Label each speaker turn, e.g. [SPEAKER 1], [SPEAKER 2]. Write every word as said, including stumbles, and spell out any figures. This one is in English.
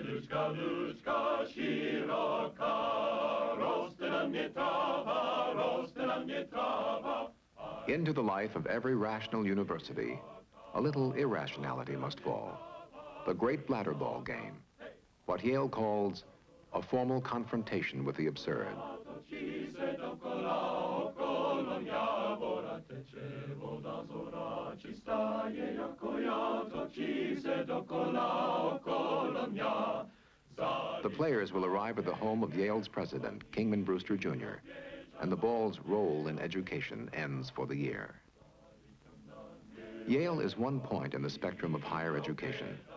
[SPEAKER 1] Into the life of every rational university, a little irrationality must fall. The great bladderball game, what Yale calls a formal confrontation with the absurd. The players will arrive at the home of Yale's president, Kingman Brewster Junior, and the ball's role in education ends for the year. Yale is one point in the spectrum of higher education.